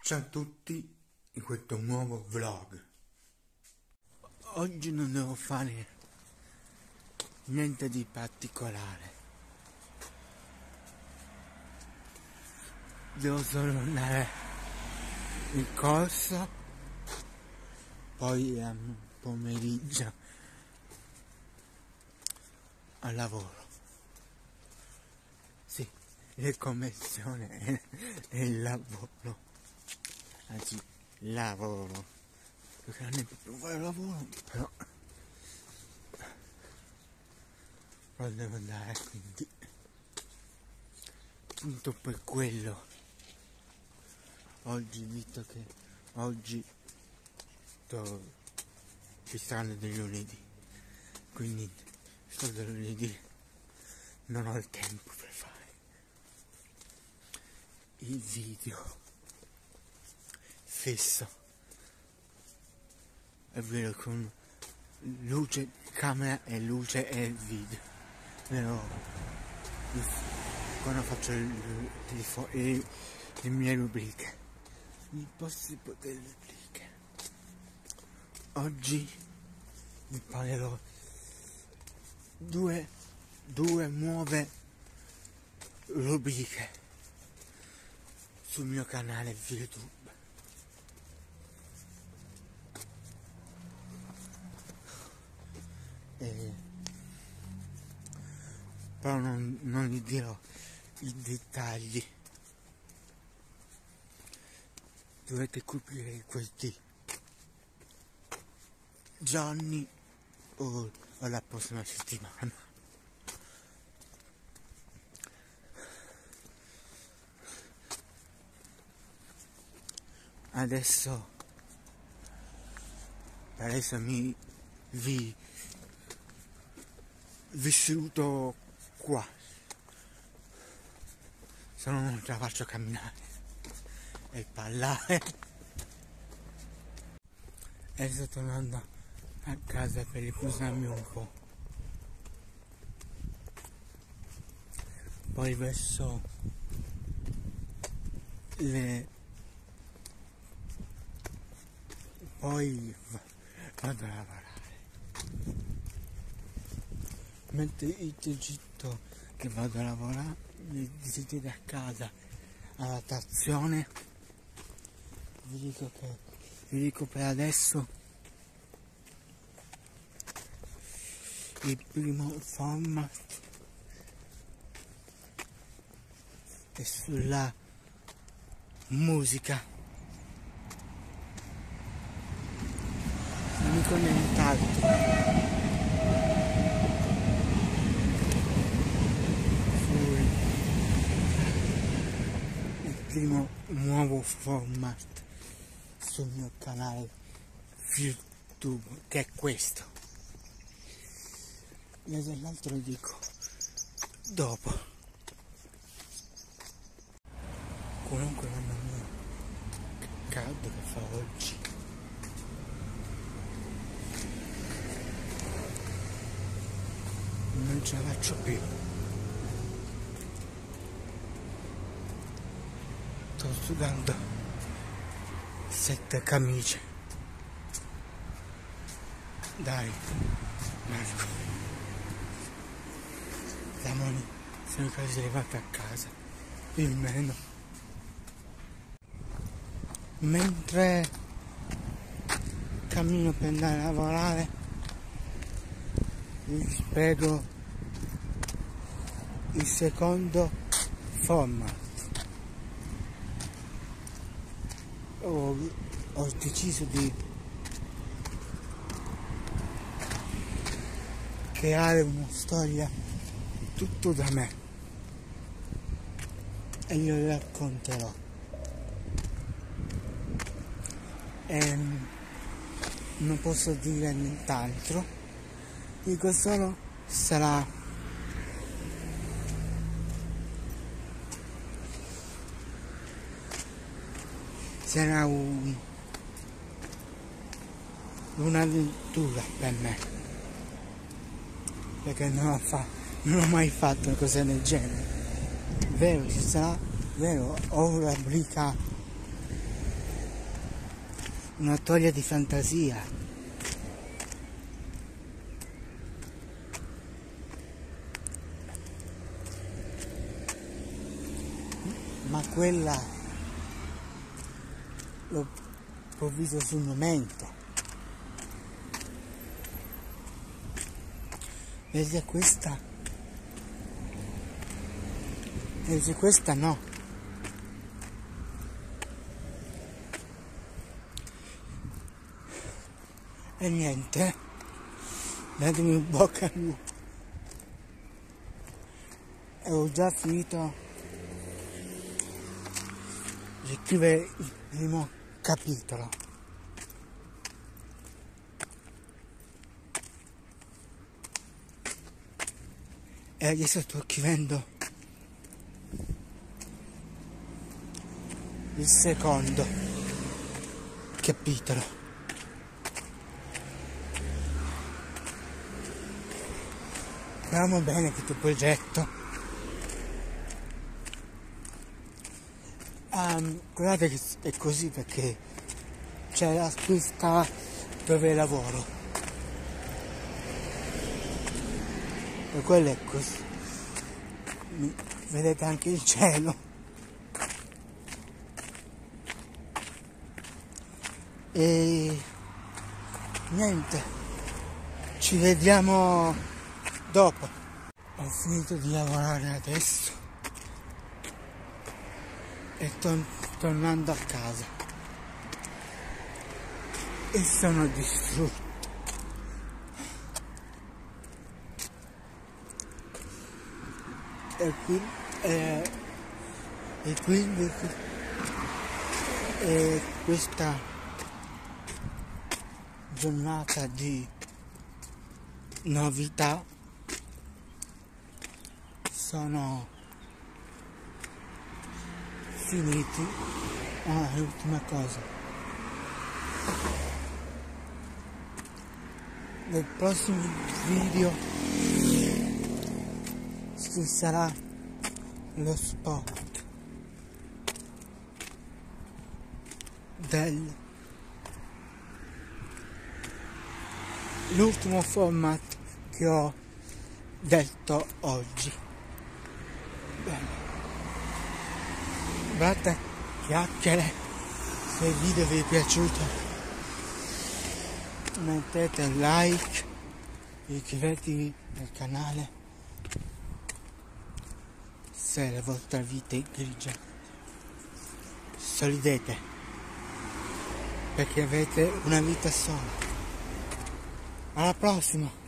Ciao a tutti in questo nuovo vlog. Oggi non devo fare niente di particolare. Devo solo andare in corso, poi a pomeriggio al lavoro. Sì, le commissioni e il lavoro. Anzi, lavoro, perché non è più fare lavoro, però devo andare, quindi appunto per quello oggi, visto che oggi sto fissando del lunedì, quindi sto del lunedì, non ho il tempo per fare il video fisso, è vero, con luce, camera e luce e video, però quando faccio le mie rubriche, i possibili rubriche, oggi vi parlerò due nuove rubriche sul mio canale YouTube. Però non vi dirò i dettagli, dovete coprire questi giorni o la prossima settimana. Adesso vi vissuto qua, se no non ce la faccio camminare e parlare. E sto tornando a casa per riposarmi un po', poi verso poi vado a lavorare. Mentre io ti gitto che vado a lavorare, siete a casa alla trazione, vi dico per adesso il primo format è sulla musica, non mi con nient'altro. Primo nuovo format sul mio canale YouTube, che è questo, e dell'altro lo dico dopo. Comunque, mamma mia, che caldo che fa oggi. Non ce la faccio più. Sto sudando 7 camicie. Dai, Marco, Ramoni, sono quasi arrivato a casa, più o meno. Mentre cammino per andare a lavorare, vi spiego il secondo format. Ho deciso di creare una storia tutto da me e io la racconterò, e non posso dire nient'altro, dico solo sarà un'avventura per me, perché non ho mai fatto una cosa del genere. Vero, ci sarà, vero, ho una rubrica una toglia di fantasia. Ma quella l'ho visto sul momento. Invece questa no. E niente, datemi un bocca al lupo. E ho già finito di scrivere il primo capitolo. E adesso sto scrivendo il secondo capitolo. Speriamo bene questo progetto. Guardate che è così perché c'è la pista dove lavoro. E quello è così. Vedete anche il cielo. E niente, ci vediamo dopo. Ho finito di lavorare adesso e sto tornando a casa e sono distrutto. E quindi questa giornata di novità sono finiti. L'ultima cosa, nel prossimo video ci sarà lo spot dell'ultimo format che ho detto oggi. Bene, guardate chiacchiere. Se il video vi è piaciuto mettete like, iscrivetevi al canale se la vostra vita è grigia. Sorridete perché avete una vita sola. Alla prossima!